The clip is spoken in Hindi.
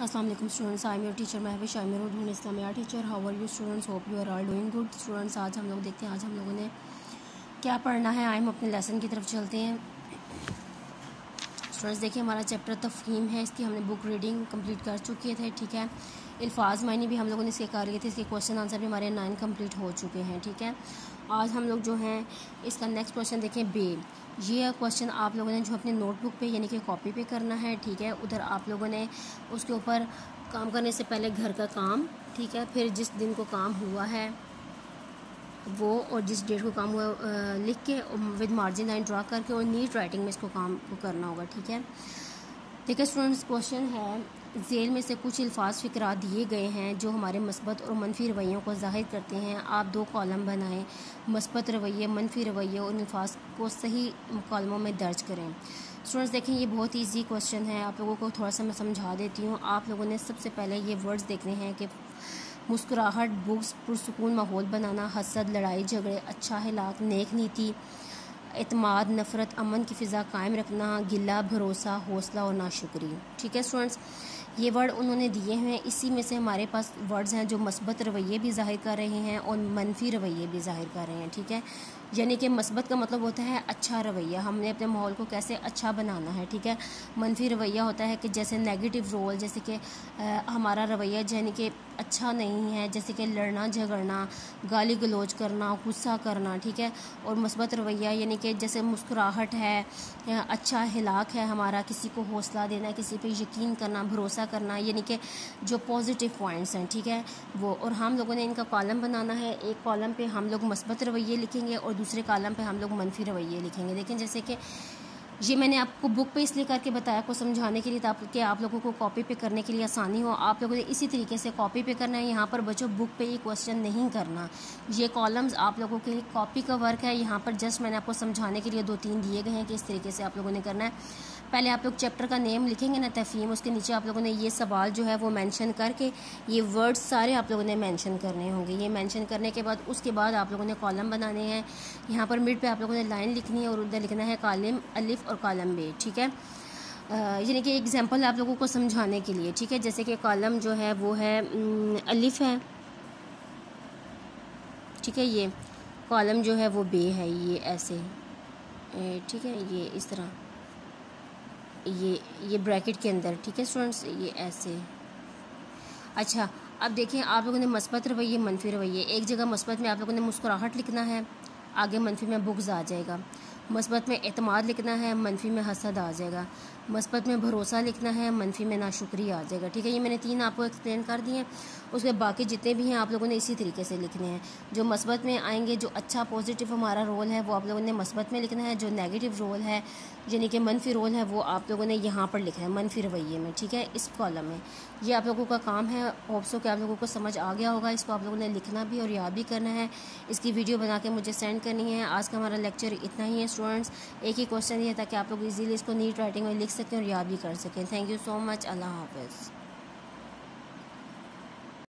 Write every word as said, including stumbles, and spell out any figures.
Assalamu alaikum students, I am your teacher Mahvish I am your Urdu Islamia teacher. How are you students? Hope you are all doing good. Students, आज हम लोग देखते हैं आज हम लोगों ने क्या पढ़ना है. आए हम अपने लेसन की तरफ चलते हैं. स्टूडेंट्स देखिए, हमारा चैप्टर तफ़हीम है, इसकी हमने बुक रीडिंग कंप्लीट कर चुके थे. ठीक है, अल्फाज मायने भी हम लोगों ने इसके कर लिए थे. इसके क्वेश्चन आंसर भी हमारे नाइन कंप्लीट हो चुके हैं. ठीक है, आज हम लोग जो हैं इसका नेक्स्ट क्वेश्चन देखें. बे, ये क्वेश्चन आप लोगों ने जो अपने नोटबुक पे यानी कि कॉपी पे करना है. ठीक है, उधर आप लोगों ने उसके ऊपर काम करने से पहले घर का काम, ठीक है, फिर जिस दिन को काम हुआ है वो और जिस डेट को काम हुआ आ, लिख के विद मार्जिन लाइन ड्रा करके और नीट राइटिंग में इसको काम को करना होगा. ठीक है, देखिए स्टूडेंट्स, क्वेश्चन है झेल में से कुछ अल्फाज फ़िक्रा दिए गए हैं जो हमारे मस्बत और मनफी रवैयों को ज़ाहिर करते हैं. आप दो कॉलम बनाएं, मस्बत रवैये, मनफी रवैये और अल्फाज को सही कॉलमों में दर्ज करें. स्टूडेंट्स देखें, ये बहुत ईजी क्वेश्चन है. आप लोगों को थोड़ा सा मैं समझा देती हूँ. आप लोगों ने सबसे पहले ये वर्ड्स देखने हैं कि मुस्कुराहट, बुग्स, पुरसुकून माहौल बनाना, हसद, लड़ाई झगड़े, अच्छा हिलाक, नेक नीति, एतमाद, नफ़रत, अमन की फ़िज़ा कायम रखना, गिला, भरोसा, हौसला और नाशुक्री. ठीक है स्टूडेंट्स, ये वर्ड उन्होंने दिए हैं. इसी में से हमारे पास वर्ड्स हैं जो मस्बत रवैये भी ज़ाहिर कर रहे हैं और मनफी रवैये भी ज़ाहिर कर रहे हैं. ठीक है, यानी कि मस्बत का मतलब होता है अच्छा रवैया, हमने अपने माहौल को कैसे अच्छा बनाना है. ठीक है, मनफी रवैया होता है कि जैसे नेगेटिव रोल, जैसे कि हमारा रवैया यानी कि अच्छा नहीं है, जैसे कि लड़ना झगड़ना, गाली गलौज करना, गुस्सा करना. ठीक है, और मस्बत रवैया यानी कि जैसे मुस्कुराहट है, अच्छा हिलाक है हमारा, किसी को हौसला देना, किसी पे यकीन करना, भरोसा करना, यानी कि जो पॉजिटिव पॉइंट्स हैं. ठीक है, वो और हम लोगों ने इनका कॉलम बनाना है. एक कॉलम पे हम लोग मस्बत रवैये लिखेंगे और दूसरे कॉलम पे हम लोग मनफी रवैये लिखेंगे. देखें, जैसे कि ये मैंने आपको बुक पे इसलिए करके बताया को समझाने के लिए ताकि आप लोगों को कॉपी पे करने के लिए आसानी हो. आप लोगों ने इसी तरीके से कॉपी पे करना है. यहाँ पर बच्चों बुक पे ये क्वेश्चन नहीं करना. ये कॉलम्स आप लोगों के लिए कॉपी का वर्क है. यहाँ पर जस्ट मैंने आपको समझाने के लिए दो तीन दिए गए हैं कि इस तरीके से आप लोगों ने करना है. पहले आप लोग चैप्टर का नेम लिखेंगे ना, तफ़हीम, उसके नीचे आप लोगों ने ये सवाल जो है वो मेंशन करके ये वर्ड्स सारे आप लोगों ने मेंशन करने होंगे. ये मेंशन करने के बाद उसके बाद आप लोगों ने कॉलम बनाने हैं. यहाँ पर मिड पे आप लोगों ने लाइन लिखनी है और उधर लिखना है कॉलम अलिफ और कॉलम बे. ठीक है, यानी कि एग्जांपल आप लोगों को समझाने के लिए. ठीक है, जैसे कि कॉलम जो है वो है अलिफ है. ठीक है, ये कॉलम जो है वो बे है, ये ऐसे. ठीक है, ये इस तरह, ये ये ब्रैकेट के अंदर. ठीक है स्टूडेंट्स, ये ऐसे. अच्छा, अब देखें, आप लोगों ने मस्बत रवैये, मनफी रवैये, एक जगह मस्बत में आप लोगों ने मुस्कुराहट लिखना है, आगे मनफी में बुग्ज़ आ जाएगा. मस्बत में एतमाद लिखना है, मनफी में हसद आ जाएगा. मस्बत में भरोसा लिखना है, मनफी में नाशुक्री आ जाएगा. ठीक है, ये मैंने तीन आपको एक्सप्लेन कर दिए. उसके बाकी जितने भी हैं आप लोगों ने इसी तरीके से लिखने हैं. जो मस्बत में आएंगे, जो अच्छा पॉजिटिव हमारा रोल है वो आप लोगों ने मस्बत में लिखना है. जो नेगेटिव रोल है यानी कि मनफी रोल है वो आप लोगों ने यहाँ पर लिखना है मनफी रवैये में. ठीक है, इस कॉलम में. ये आप लोगों का काम है. होप सो कि आप लोगों को समझ आ गया होगा. इसको आप लोगों ने लिखना भी और याद भी करना है. इसकी वीडियो बना के मुझे सेंड करनी है. आज का हमारा लेक्चर इतना ही है स्टूडेंट्स. एक ही क्वेश्चन ये था कि आप लोग इजीली इसको नीट राइटिंग में लिख सकें और याद भी कर सकें. Thank you so much. अल्लाह हाफ़िज़.